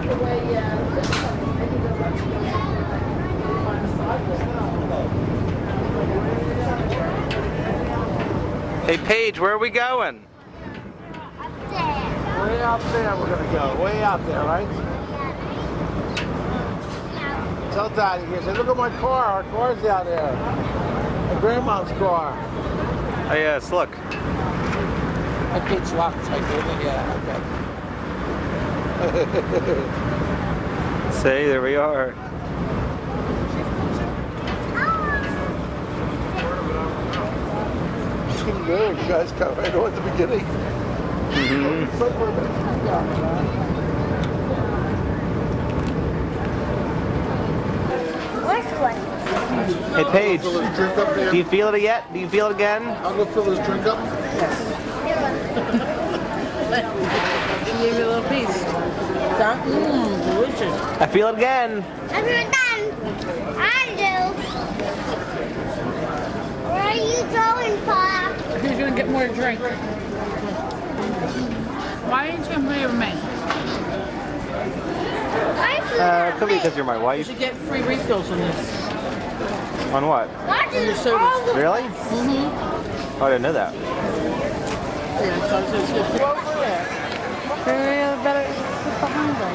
Hey Paige, where are we going? Way out there we're gonna go. Way out there, right? Tell Daddy here. Say, look at my car. Our car's down there. My grandma's car. Oh yes, look. My gate's locked tight, isn't it? Yeah, okay. See, there we are. There, you guys got right on at the beginning. Hey Paige, do you feel it yet? Do you feel it again? I'll go fill this drink up. Give me a little piece. Delicious. I feel it again. I'm done. I do. Where are you going, Pop? He's gonna get more to drink. Why didn't you play with me? Could be because you're my You wife. should get free refills on this. On what? What your is sodas. all the Really? Mm-hmm. Oh, I didn't know that. Yeah, so it's good. Go over there. Better sit behind them.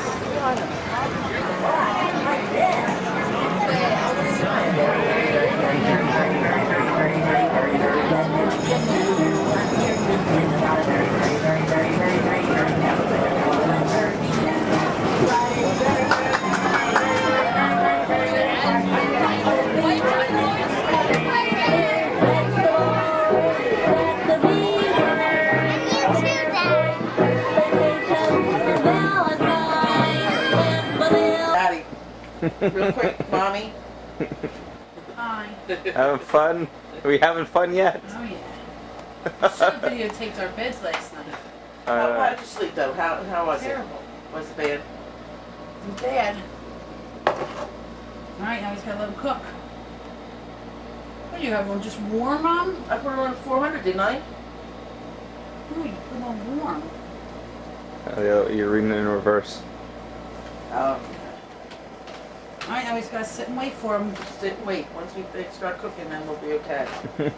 Real quick, Mommy. Hi. Having fun? Are we having fun yet? Oh yeah. Should have videotaped our beds last night. How did you sleep though? How was Terrible. it? Was it bad? Bad. Alright, now he's gotta let him cook. What do you have on? Just warm, Mom? I put it on 400, didn't I? No, you put it on warm. You're reading it in reverse. Oh. Alright, now he's gotta sit and wait for him. Sit and wait. Once we start cooking, then we'll be okay.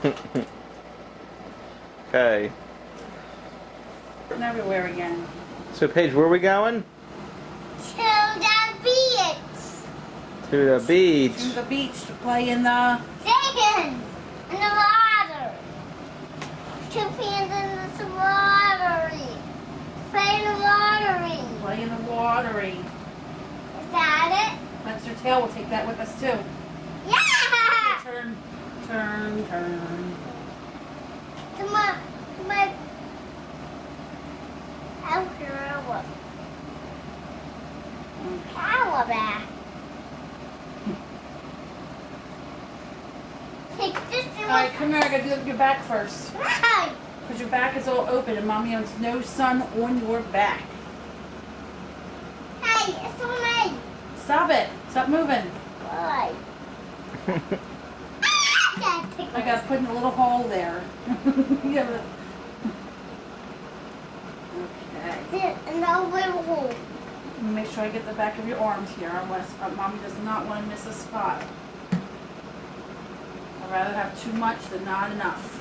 Okay. And everywhere again. So Paige, where are we going? to the beach? To the beach. To the beach to play in the... Chickens in the water. Two pins in the watery. Play in the watery. Play in the watery. Is that it? That's your tail. We'll take that with us too. Yeah! Turn, turn, turn. Come on. Come on. Calabash. Take this in Alright, come here. I gotta do your back first. Right. Because your back is all open and Mommy wants no sun on your back. Hey, it's on me. Stop it. Stop moving. Why? I got to put in a little hole there. Yeah, but... Okay. And the little hole. Make sure I get the back of your arms here, unless Mommy does not want to miss a spot. I'd rather have too much than not enough.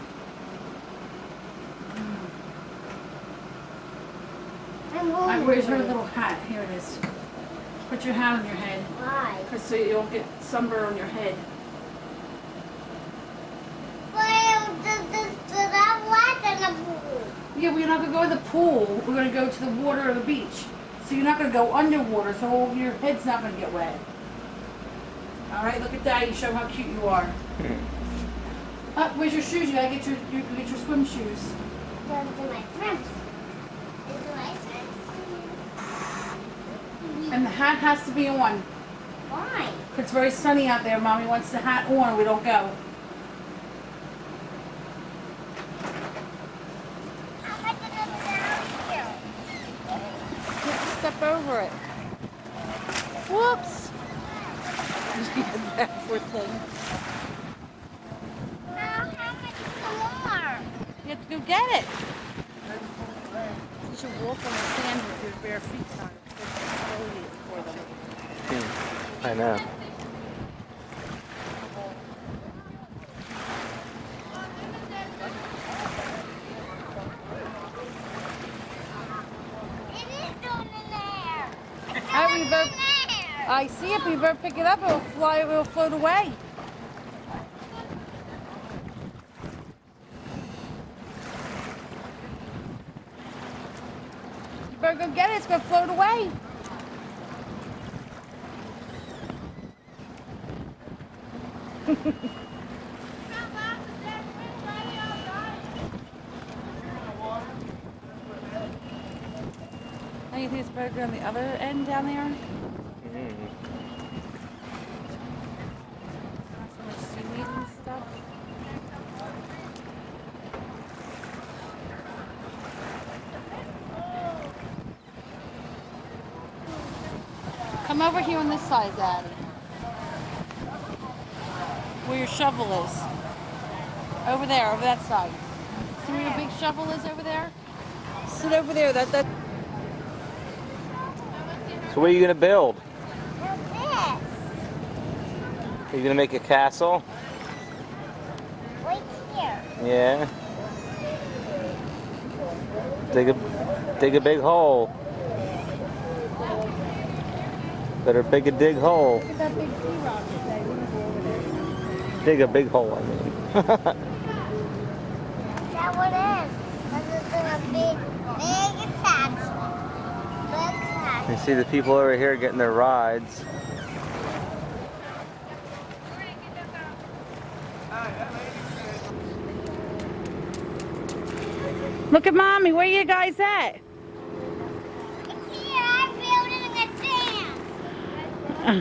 Alright, where's her little hat? Here it is. Put your hat on your head. Why? Because so you don't get sunburn on your head. Well, I'm wet in the pool. Yeah, we're not going to go in the pool. We're going to go to the water or the beach. So you're not going to go underwater, so your head's not going to get wet. Alright, look at Daddy. Show how cute you are. Where's your shoes? You got to get your swim shoes. Those are my friends. And the hat has to be on. Why? It's very sunny out there. Mommy wants the hat on or we don't go. Just step over it. Whoops. That poor thing. How much more? You have to go get it. You should walk on the sand with your bare feet on it. I know. It is down in there. It's How down we in both- there. I see it, but you better pick it up. It'll fly. It'll float away. You better go get it. It's gonna float away. Now you think it's better to go on the other end down there? Not so much seaweed and stuff. Come over here on this side, Daddy. Where your shovel is. Over there, over that side. See where your big shovel is over there? Sit over there. That. So what are you gonna build? What's this? Are you gonna make a castle? Right here. Yeah. Dig a big hole. Better dig a hole. Look at that big sea rock today. We're gonna go over there. Dig a big hole, I mean. Is that what it is? This is a big castle. Big castle. You see the people over here getting their rides. Look at Mommy. Where you guys at? It's here. I'm building a dam. I'm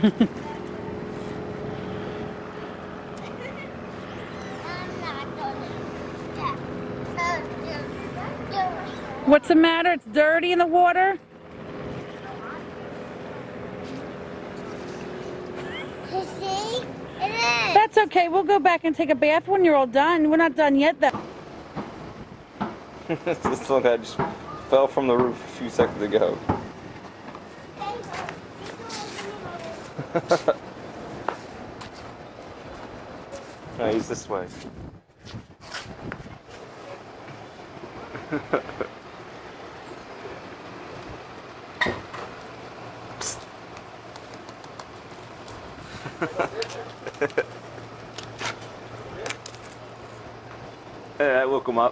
not gonna do it. What's the matter? It's dirty in the water? You see? It is. That's okay. We'll go back and take a bath when you're all done. We're not done yet, though. This little guy just fell from the roof a few seconds ago. No, he's this way. Yeah, I woke him up.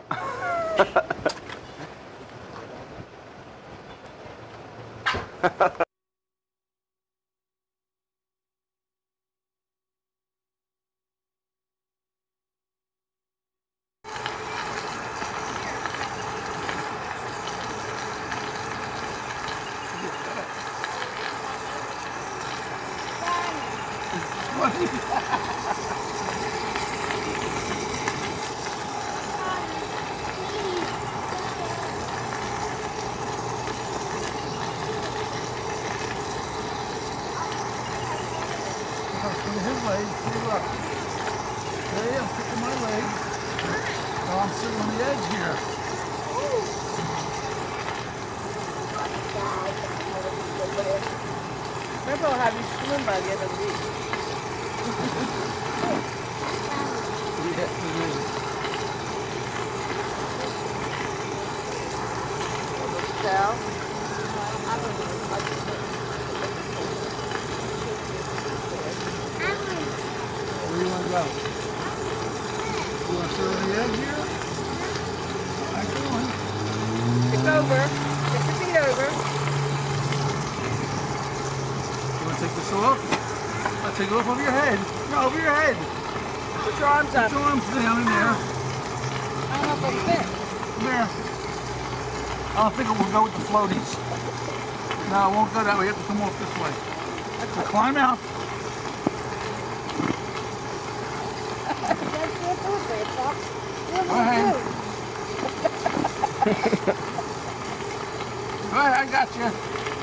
His leg, see, look. See, I'm kicking my leg. Now I'm sitting on the edge here. Maybe I'll have you swim by the end of the week. Sal? Where do you want to go? You want to sit on the edge here? All right, go on. It's over. Get your feet over. You want to take this off? I'll take it off over your head. No, over your head. Put your arms up. Put your arms down in there. I don't know if it'll fit. Come here. I don't think it will go with the floaties. No, it won't go that way. You have to come off this way. So climb out. Go ahead. Go ahead, I got you.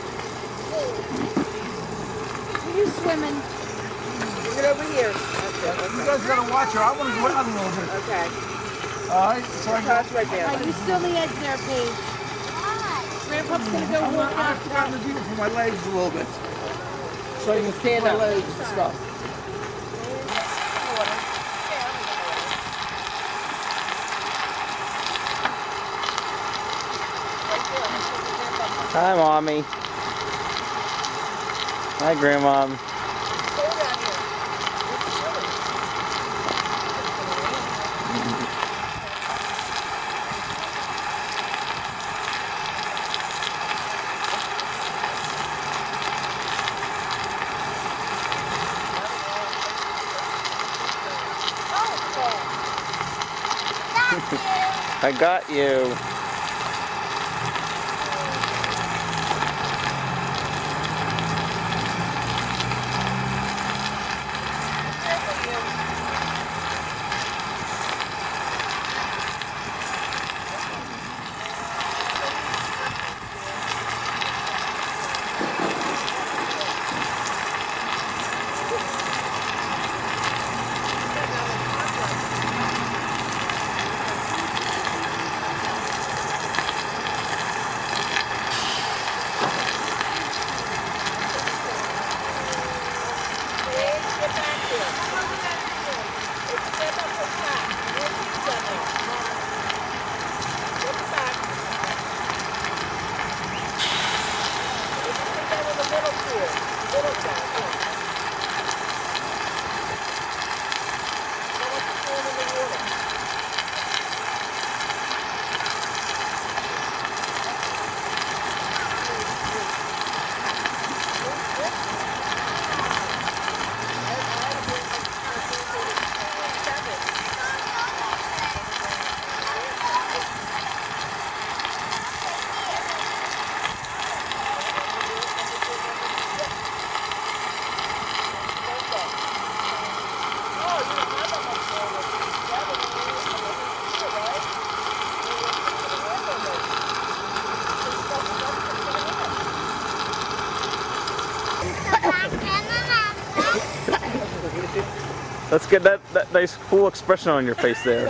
Are you swimming? Bring it over here. Okay. You guys gotta watch her. I want to go out a little bit. Okay. Alright, so I got. Toss right there. Are you still on the edge there, Paige? Grandpa's gonna go I'm walk gonna out. have to go out in the deep for my legs a little bit. So you can stand up. Loads and stuff. Hi, Mommy. Hi, Grandma. I got you. Let's get that nice cool expression on your face there.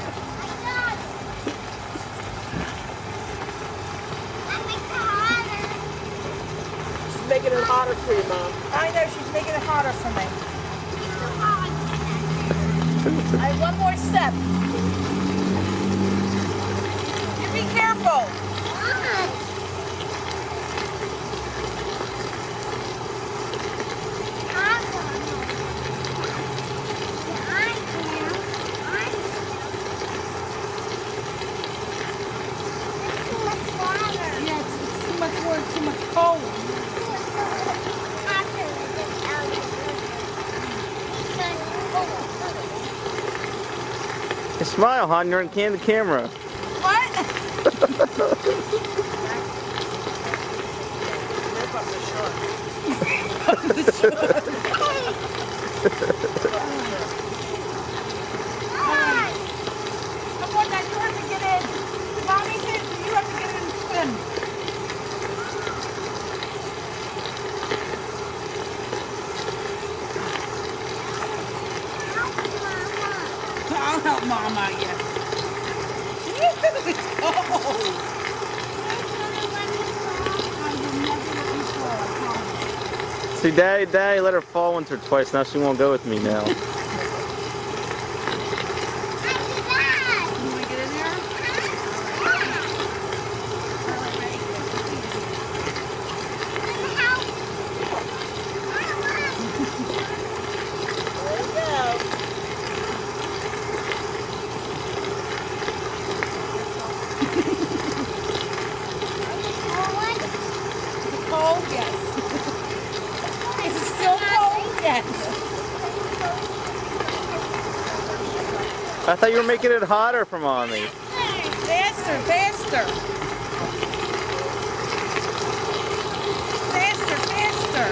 She's making it hotter for you, Mom. I know, she's making it harder for me. I have one more step. You be careful. Yeah, it's too much work, too much cold. Hey, smile, hon. You're on the camera. What? Come on now, you have to get in. Mommy says you have to get in and swim. I'll help Mom out, yeah. It's cold. See, Daddy let her fall once or twice. Now she won't go with me now. You want to get in there? Cold? Yes. Is it still cold? Yes. I thought you were making it hotter for Mommy. Faster, faster. Faster, faster.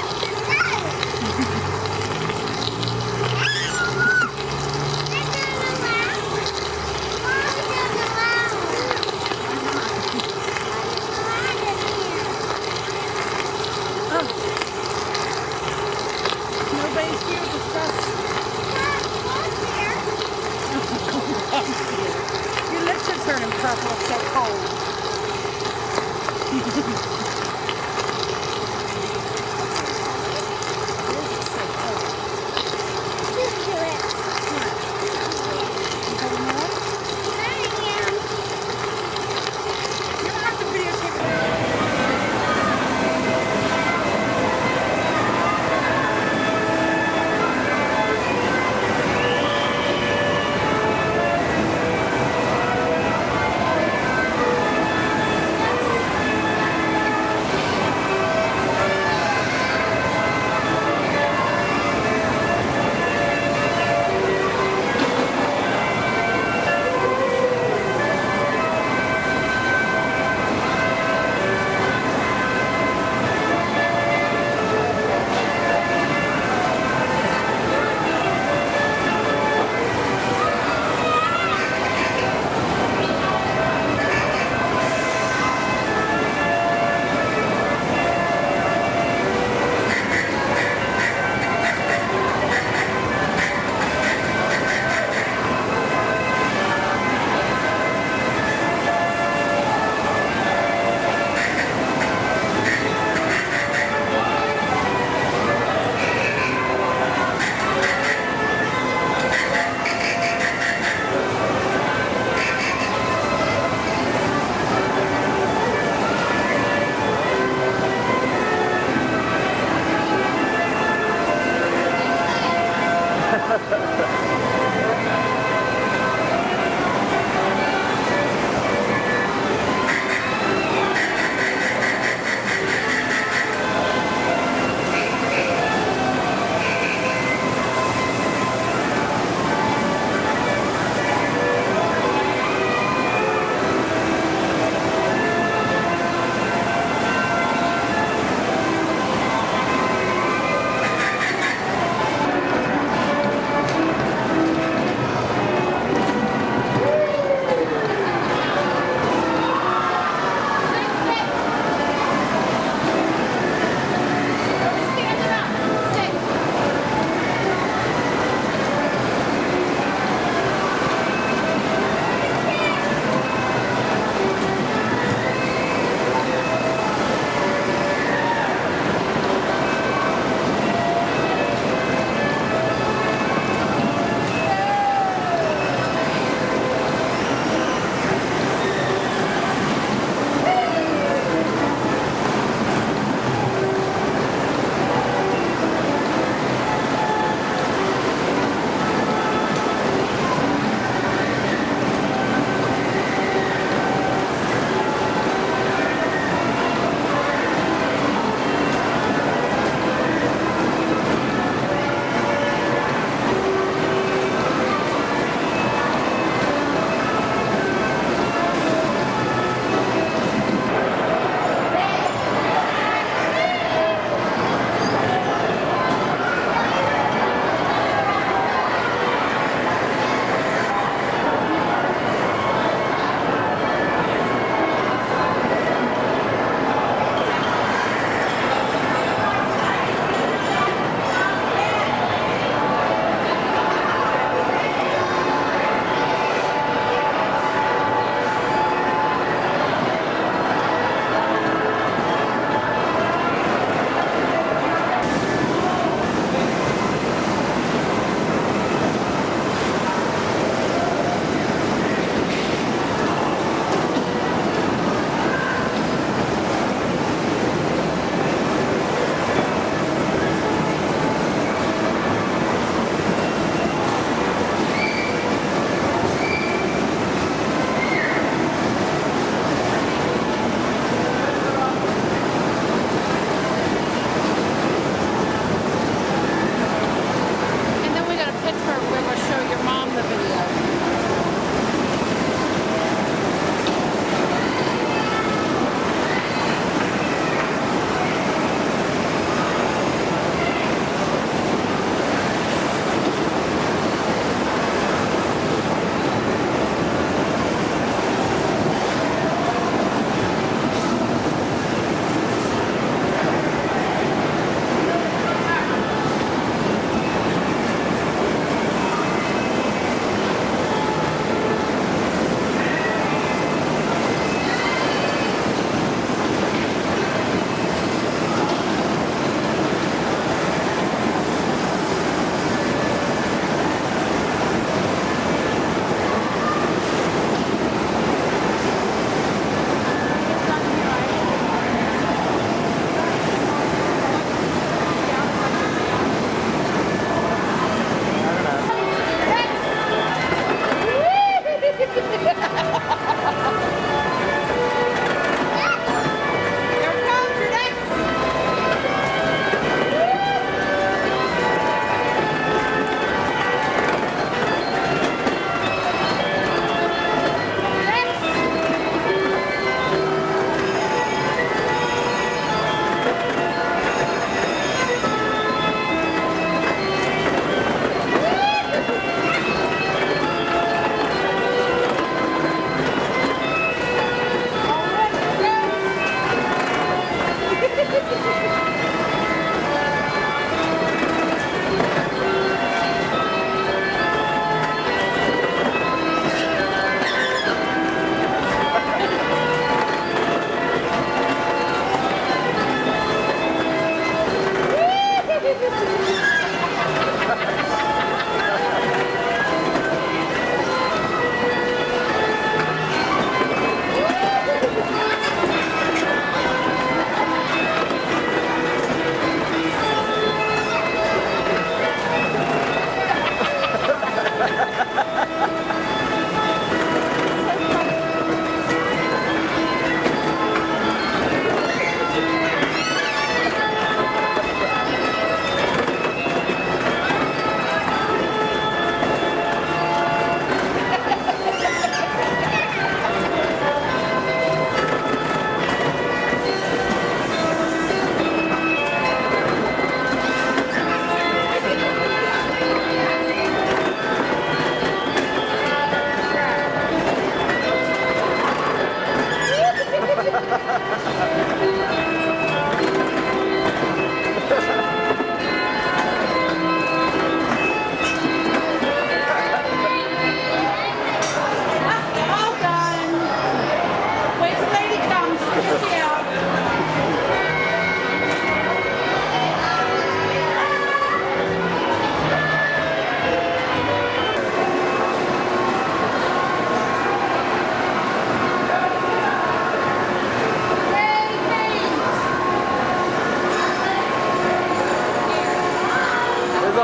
Nobody's here to discuss. Your lips are turning purple, it's so cold.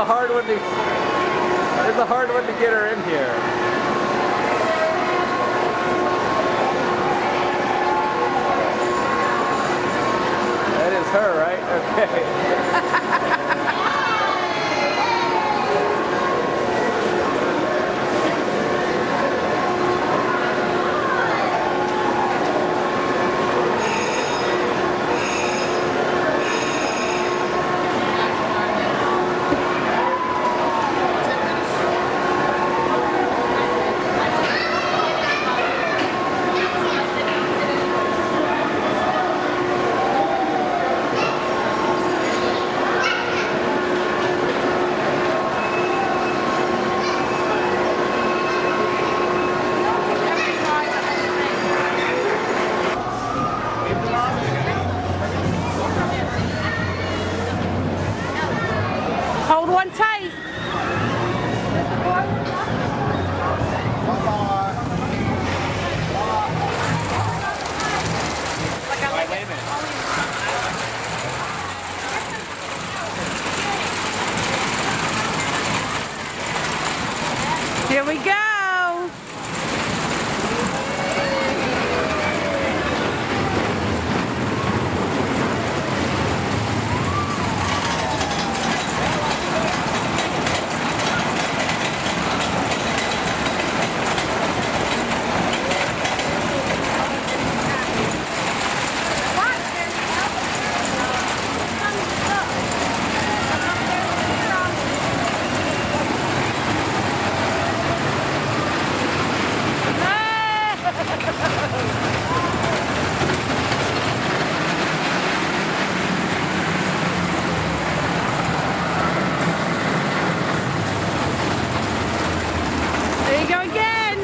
a hard one to. It's a hard one to get her in here. That is her, right? Okay. Hold one tight. Here we go. There you go again.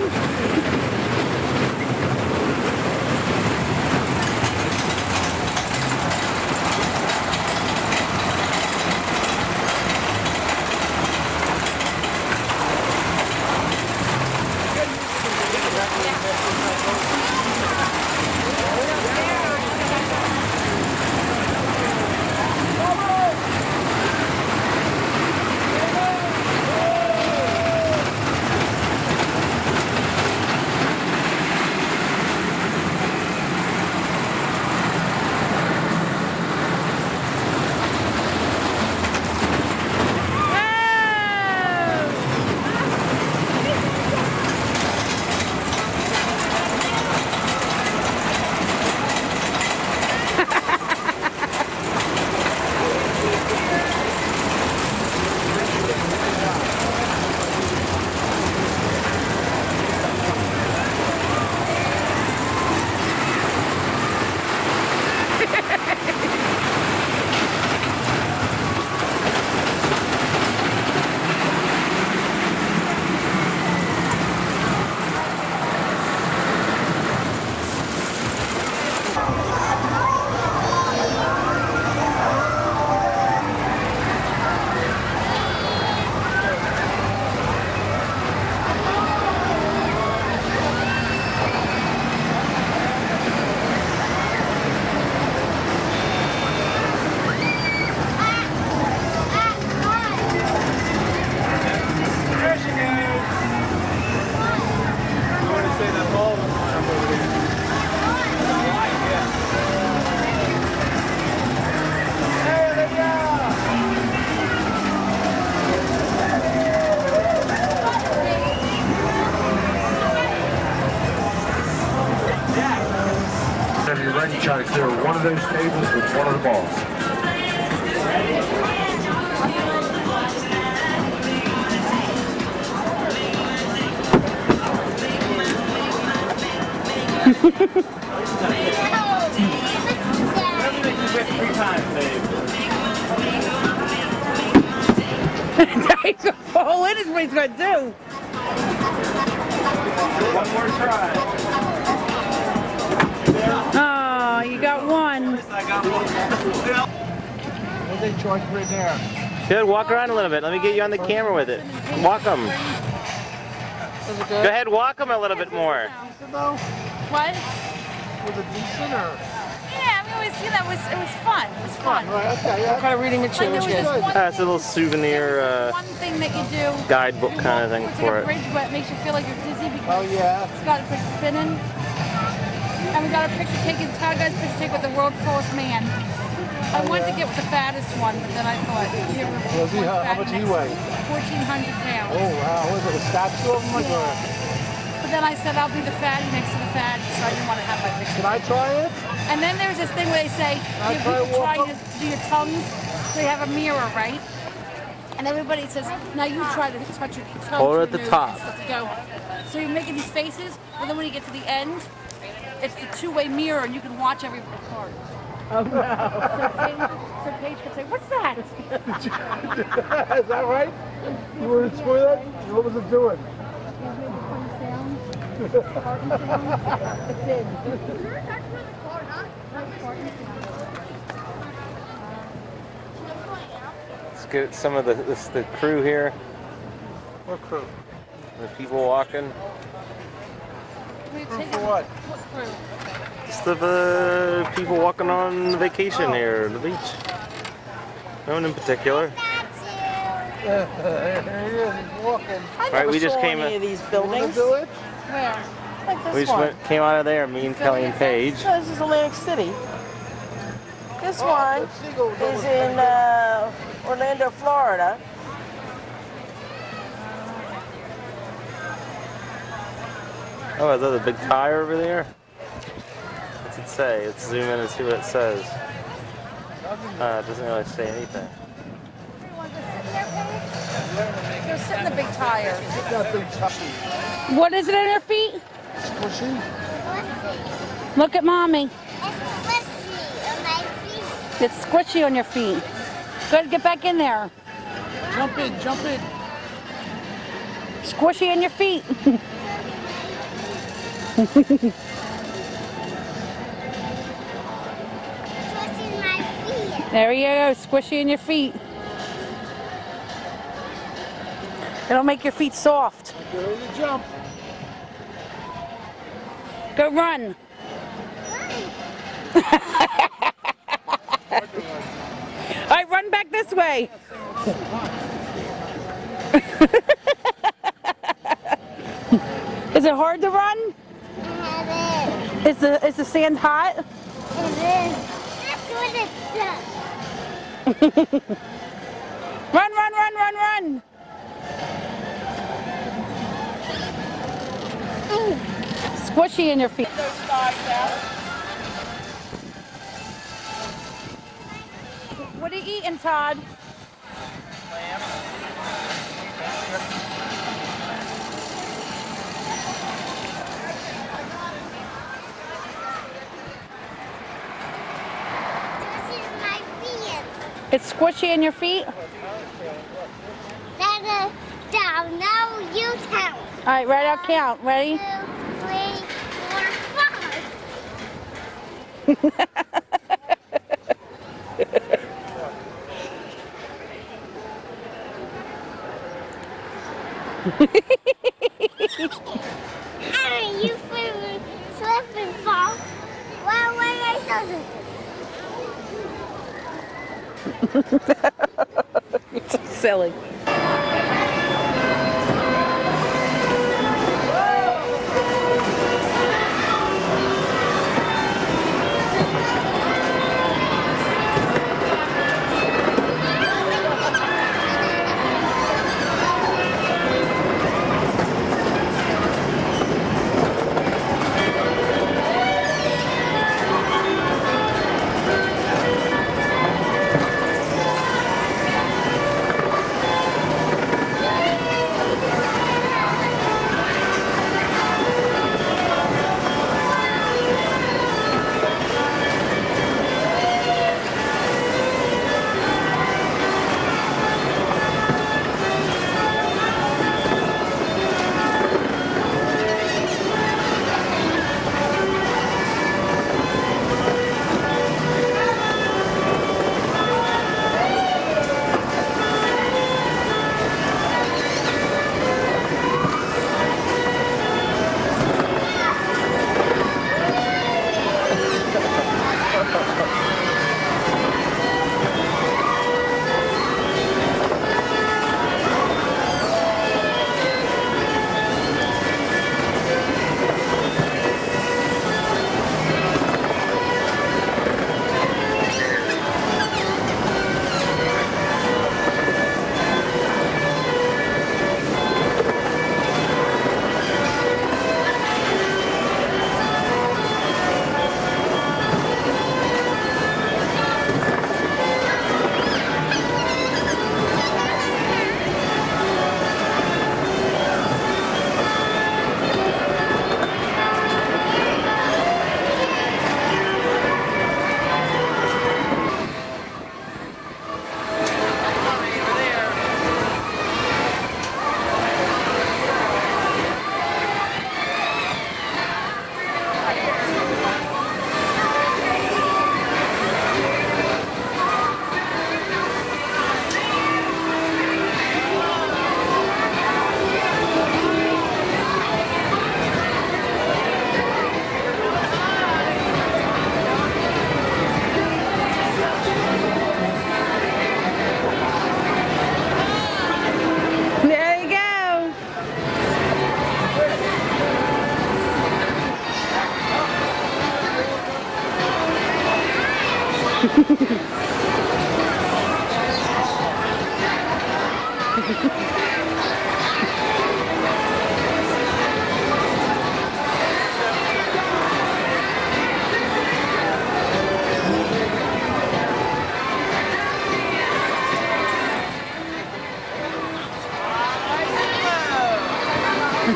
Whenever you're ready, try to clear one of those tables with one of the balls. He's gonna fall in is what he's gonna do. One more try. Oh, you got one. What they charge right there? Good, walk around a little bit. Let me get you on the camera with it. Walk them. Go ahead, walk them a little bit more. Decent though? What? Was it decent or? Yeah, We always see that. It was fun. It was fun. Right, okay, yeah. What kind of reading Like there materials was you this guys? one, It's a little souvenir one thing that you do. guidebook kind of thing It's for like a it. bridge, but it makes you feel like you're dizzy because Oh, yeah. it's like spinning. And we got a picture taken. Todd got a picture taken with the world's tallest man. I wanted to get with the fattest one, but then I thought, here we're Was he, how much he weigh? 1,400 pounds. Oh, wow. Was it a statue of him? Like But then I said I'll be the fatty next to the fatty, so I didn't want to have my picture. Can I try it? And then there's this thing where they say I you try people walk trying to up? do your tongues, so you have a mirror, right? And everybody says, now you try to touch your tongue. Hold to it at the your top. nose and stuff to go. So you're making these faces, but then when you get to the end, it's the two-way mirror, and you can watch every part. Oh no. So Paige could say, what's that? Is that right? You want to spoil it? What was it doing? Let's get some of the crew here. What crew? The people walking. Crew for what? What crew? Just the people walking on vacation here at the beach. No one in particular. Here he is. He's walking. I Right, never we just saw came any in- of these You want buildings. to do it? Where? Like this We just one. came out of there, me and Kelly and Paige. No, this is Atlantic City. This Oh, one the seagulls is almost in came Orlando, Florida. Oh, is that a big tire over there? What's it say? Let's zoom in and see what it says. It doesn't really say anything. They're sitting in the big tire. That big touchy. What is it on your feet? Squishy? Look at mommy. It's squishy on my feet. It's squishy on your feet. Good, get back in there. Jump in, jump in. Squishy on your feet. Squishy my feet. There you go, squishy in your feet. It'll make your feet soft. Get ready to jump. Go run. All right, run back this way. Is it hard to run? Is the sand hot? That's what it does. Run, run, run, run, run. Squishy in your feet. What are you eating, Todd? Squishy my feet. It's squishy in your feet? That's down. Now you count. All right, right, I'll count. Ready? 2, 3, 4, 5. Hey, you slip and fall. Well, what am I supposed to do? You're so silly.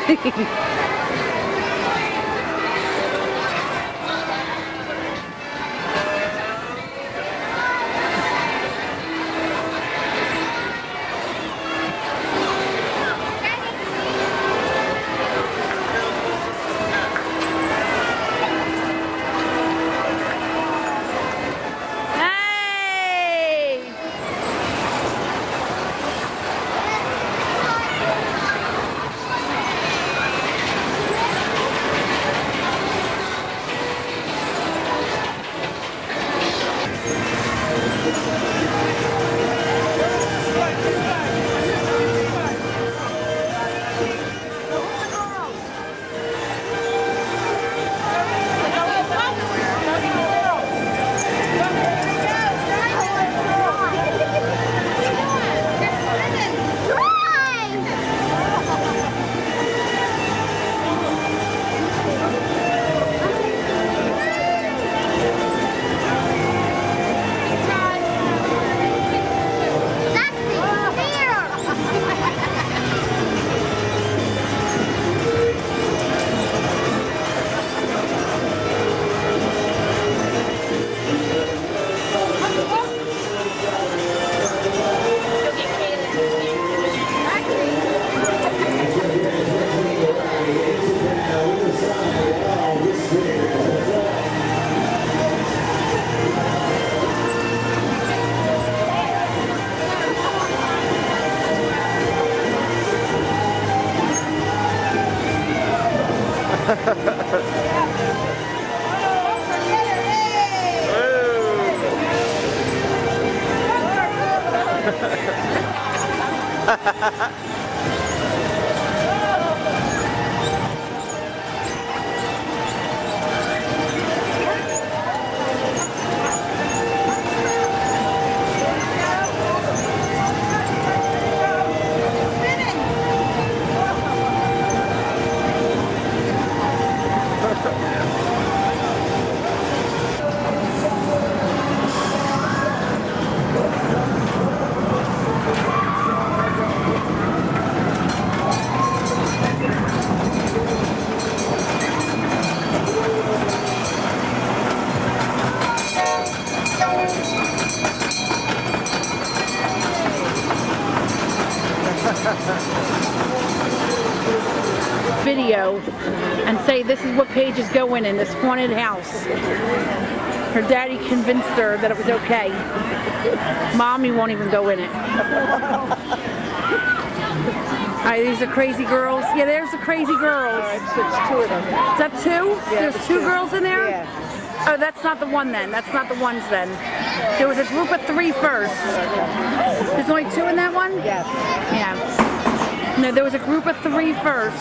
Video and say this is what Paige is going in, this haunted house. Her daddy convinced her that it was okay. Mommy won't even go in it. Alright, these are crazy girls. Yeah, there's the crazy girls. It's 2 of them. Is that 2? Yeah, There's 2 girls in there? Yeah. Oh, that's not the one then. That's not the ones then. There was a group of 3 first. There's only 2 in that one? Yes. Yeah. No, there was a group of 3 first.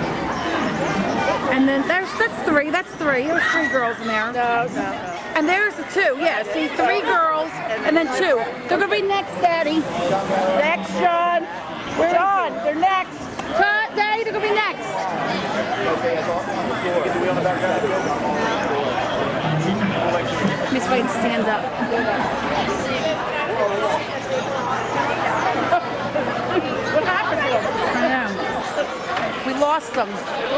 And then that's 3. That's 3. There's 3 girls in there. No. And there's the 2. Yeah, see, 3 girls and then 2. They're going to be next, Daddy. Next, Sean. We're on. They're next. Daddy, they're going to be next. Miss White, stand up. What happened to them? I know. We lost them.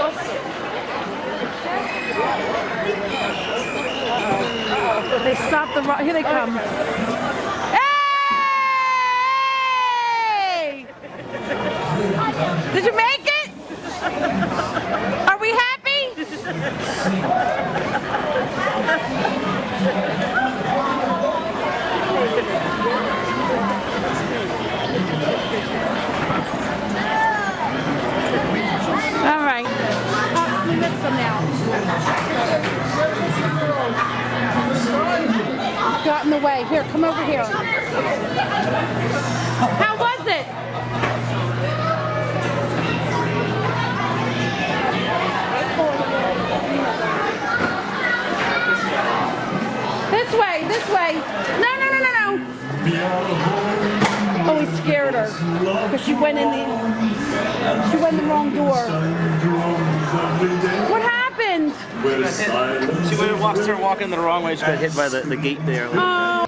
They stopped the rock. Here they come. Hey! Did you make it? Are we happy? All right. We missed them now. Got in the way. Here, come over here. How was it? This way, this way. No. Oh, he scared her because she went in the wrong door. What happened? She started walking the wrong way. She got hit by the gate there. Oh.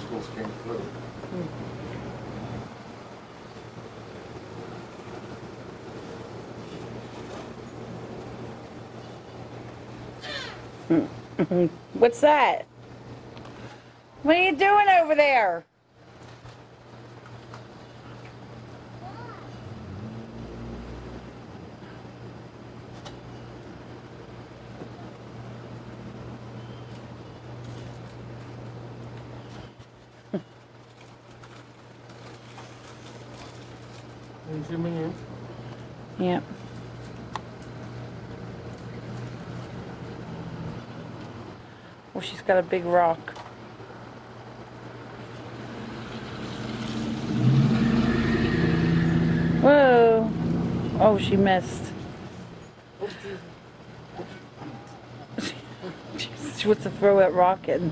obstacles came through. What's that? What are you doing over there? Zooming in. Yep. Well, she's got a big rock. Whoa. Oh, she missed. She wants to throw that rock in.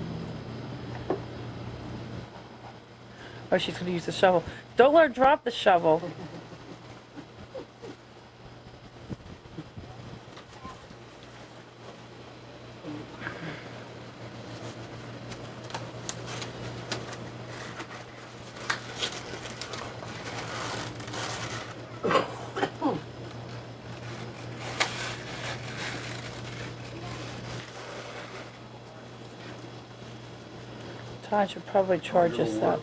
Oh, she's going to use the shovel. Don't let her drop the shovel. Todd should probably charge us up.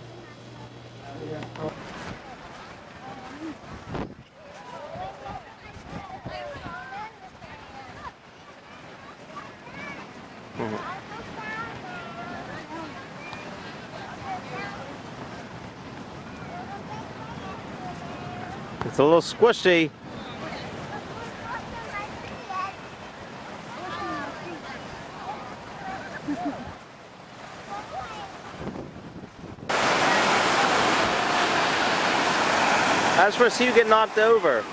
It's a little squishy. I just want to see you get knocked over.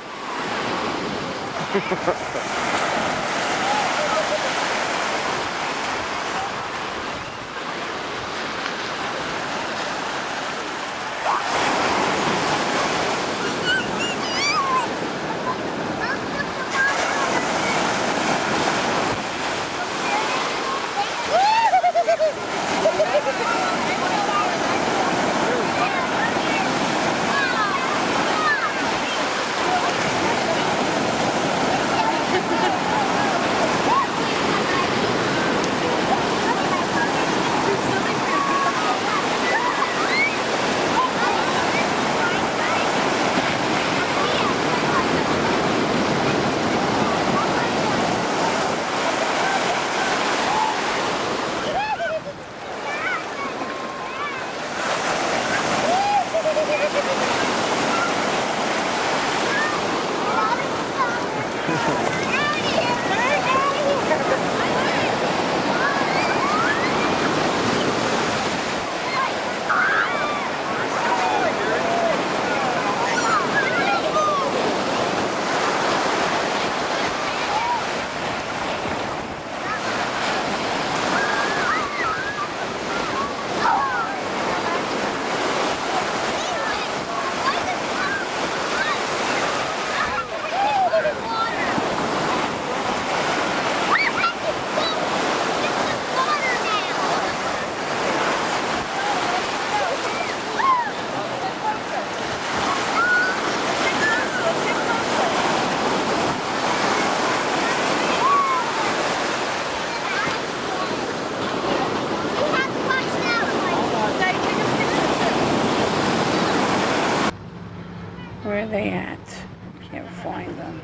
Where are they at? Can't find them.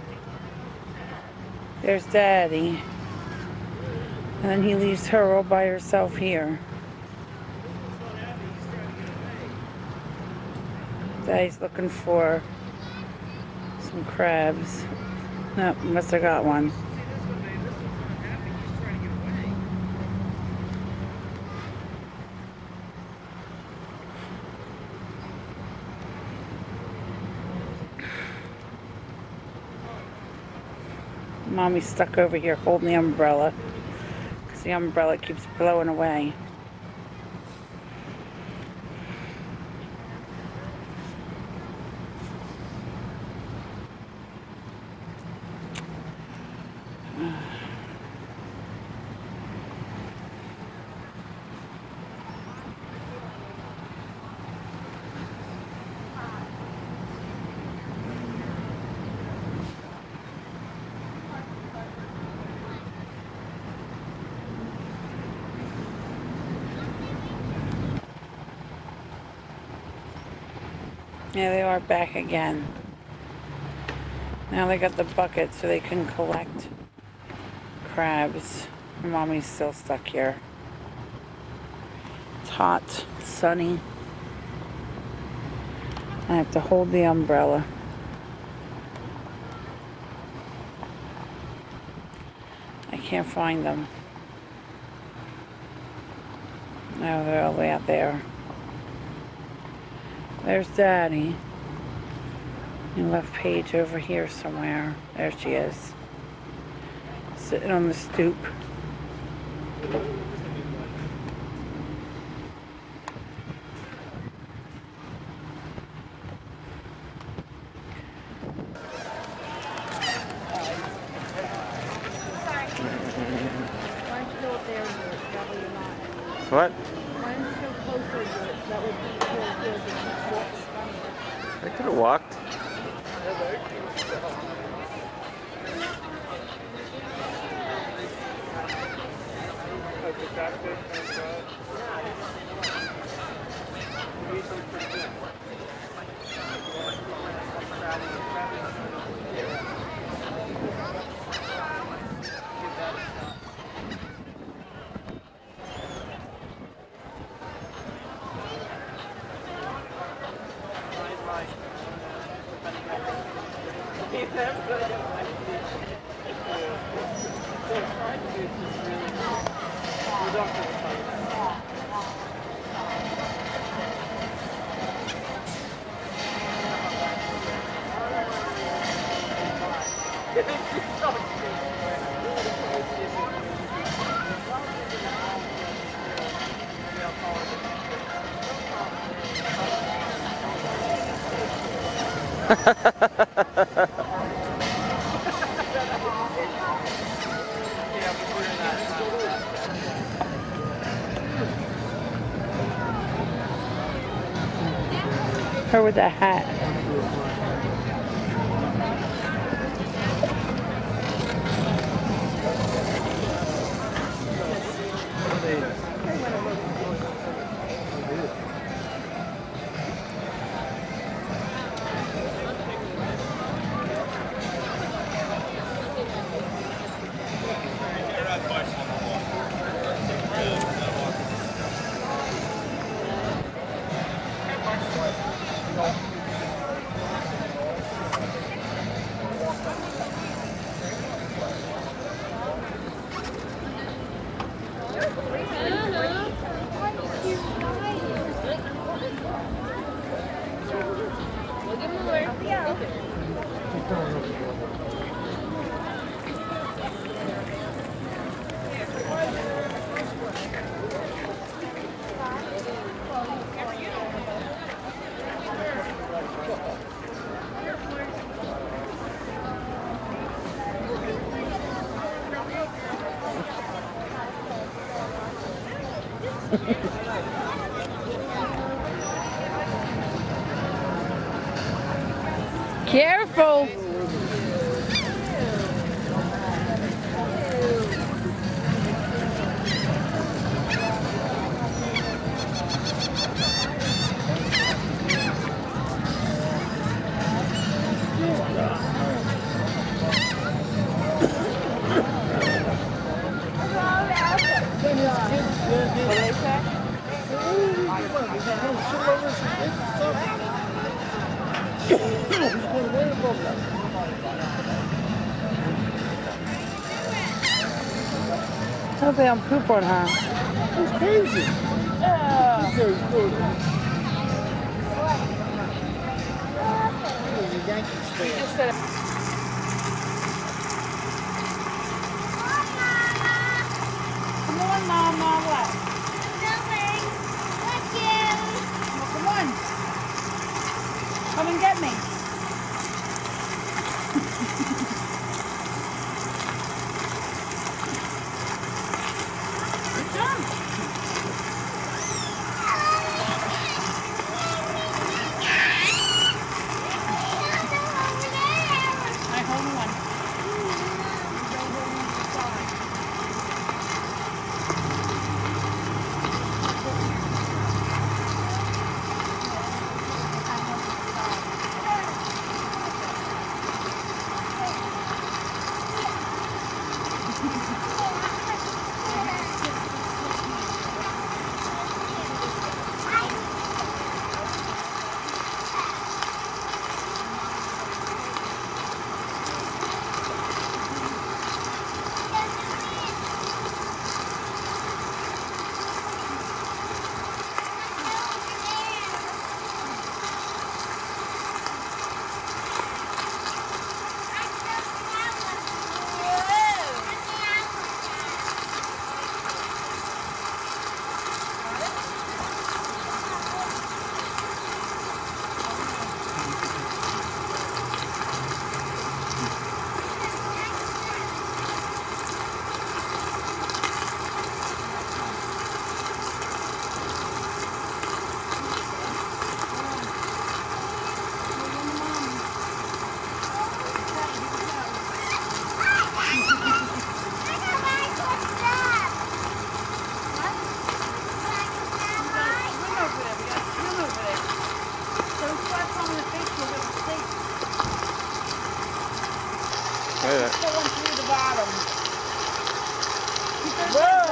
There's Daddy. And then he leaves her all by herself here. Daddy's looking for some crabs. Nope, must have got one. Mommy's stuck over here holding the umbrella because the umbrella keeps blowing away. Yeah, they are back again. Now they got the bucket so they can collect crabs. Mommy's still stuck here. It's hot, sunny. I have to hold the umbrella. I can't find them. No, they're all the way out there. There's Daddy. He left Paige over here somewhere. There she is. Sitting on the stoop. What? Why don't you go closer to it? That would be good. I could have walked. Her with a hat. Careful! Hope they don't poop on her. It's crazy. Yeah. He's good. He's a Yankees fan. Come on, Mama. What? Nothing. Thank you. Well, come on. Come and get me.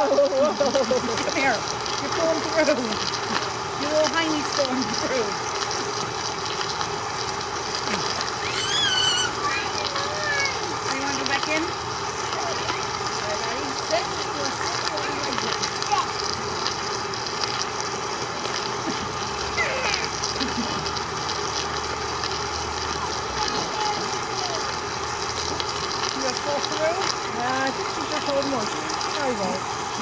Come here. You're pulling through. Your little hiney's pulling through. You want to go back in? Ready? Sit. You gonna pull through? I think she's just holding on. I won't.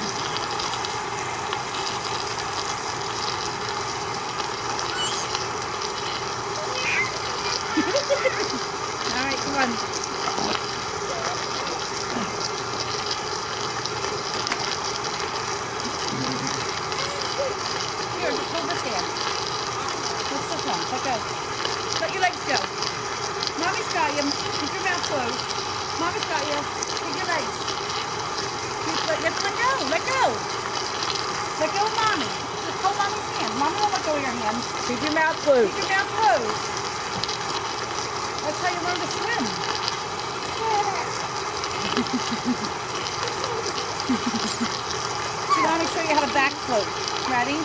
All right, come on. Here, just hold this hand. What's this one? Let go. Let your legs go. Mommy's got you. Keep your mouth closed. Mommy's got you. Take your legs. Let go. Let go. Let go of Mommy. Just hold Mommy's hand. Mommy won't let go of your hand. Keep your mouth closed. Keep your mouth closed. That's how you learn to swim. See, let me show you how to back float. Ready?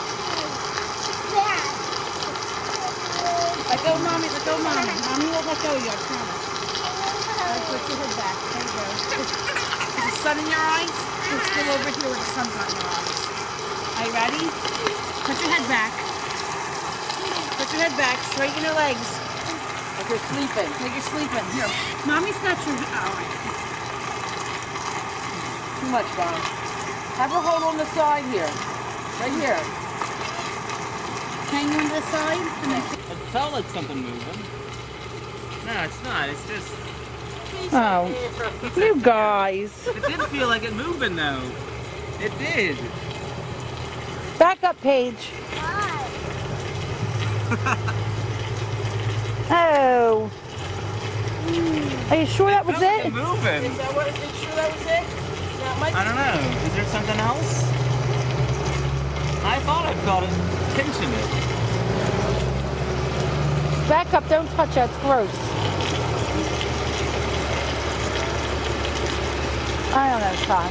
Let go, Mommy. Let go, Mommy. Mommy won't let go of you, I promise. All right, put your head back. There you go. Is the sun in your eyes? It's still over here where the sun's not in your eyes. Are you ready? Put your head back. Put your head back. Straighten your legs. Like you're sleeping. Like you're sleeping. Here. Mommy's got your... All right. Too much, Mom. Have her hold on the side here. Right here. Hang on to the side. And then... It felt like something moving. No, it's not. It's just... Oh, you guys. It did feel like it moving though. It did. Back up, Paige. Oh. Are you sure that was It it? moving. Is that what? Are you sure that was it? Now, it might I don't know. Is there something else? I thought I felt it pinching it. Back up, don't touch that, it's gross. I don't know, Tom.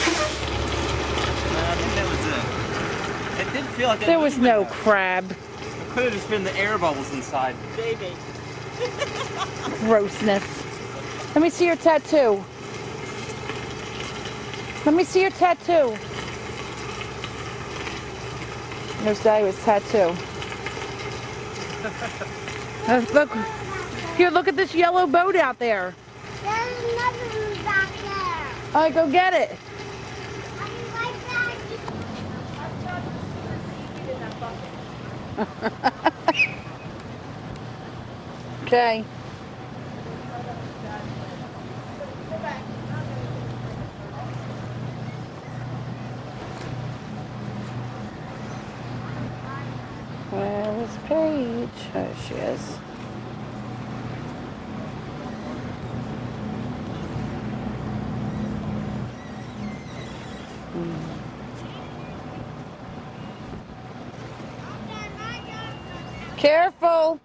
I think that was it. It did feel like it There was moving, no though. crab. It could have just been the air bubbles inside. Baby. Grossness. Let me see your tattoo. Let me see your tattoo. There's Daddy's tattoo. Look. Here, look at this yellow boat out there. There's another one back there. All right, go get it. I'll be right back. Okay. Where is Paige? Oh, she is. Careful.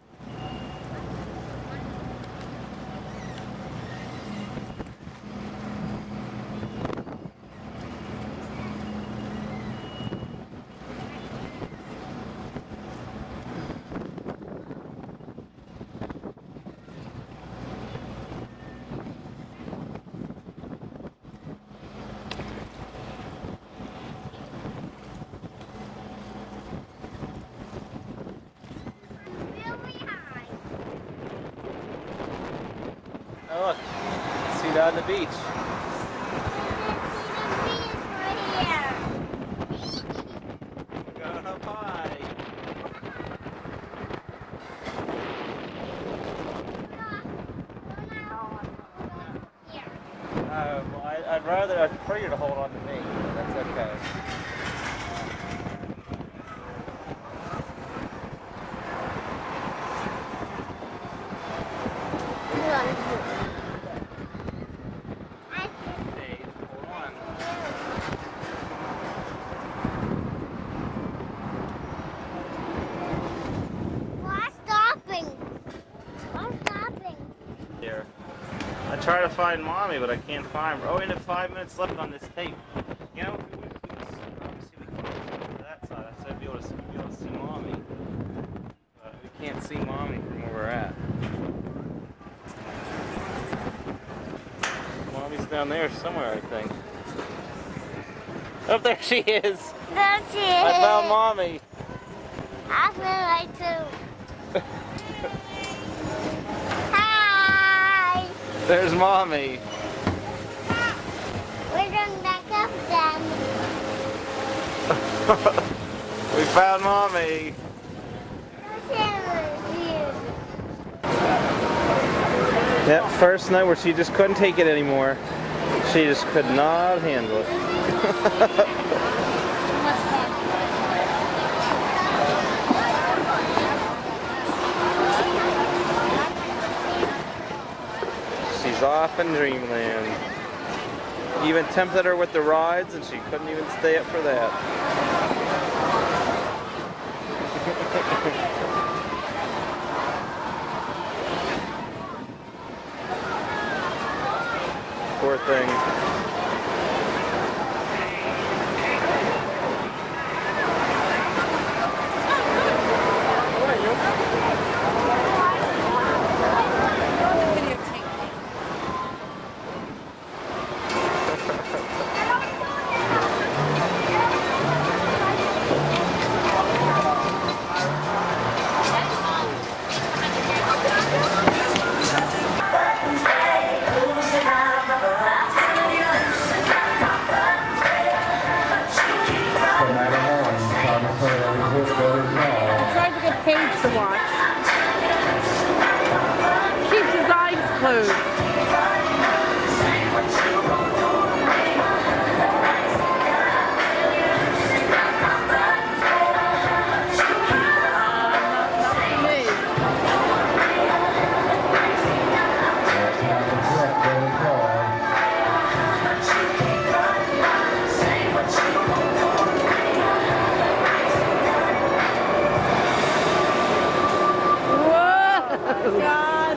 Oh, look. See that on the beach. Going up high. Well, I'd prefer you to hold on to me. That's okay. Here. I try to find Mommy, but I can't find her. Oh, and 5 minutes left on this tape. You know, mommy. We can't see mommy from where we're at. Mommy's down there somewhere, I think. Oh, there she is. There she is. I found mommy. I feel like too. Hi. There's mommy. We're going back up then. We found mommy. Yep, first night where she just couldn't take it anymore. She just could not handle it. She's off in dreamland. Even tempted her with the rides and she couldn't even stay up for that. Poor thing. I'm trying to get Paige to watch. Keeps his eyes closed. God.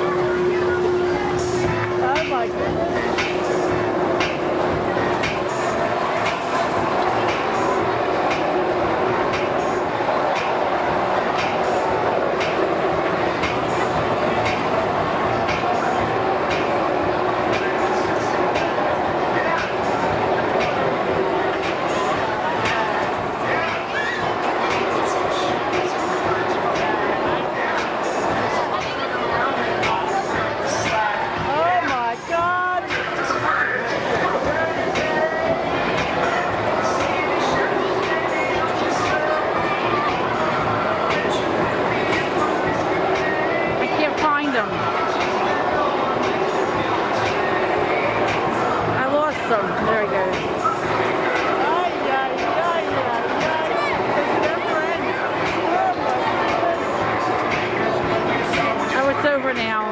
Oh my goodness. There he goes. Oh, it's over now.